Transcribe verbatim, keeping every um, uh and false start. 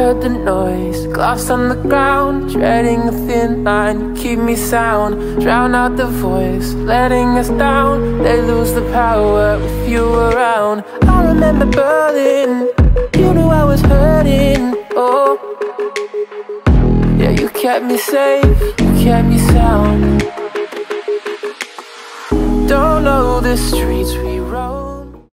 heard the noise, glass on the ground, treading a thin line, keep me sound, drown out the voice, letting us down. They lose the power with you around. I remember Berlin, you knew I was hurting, oh. Yeah, you kept me safe, you kept me sound. Don't know the streets we rode.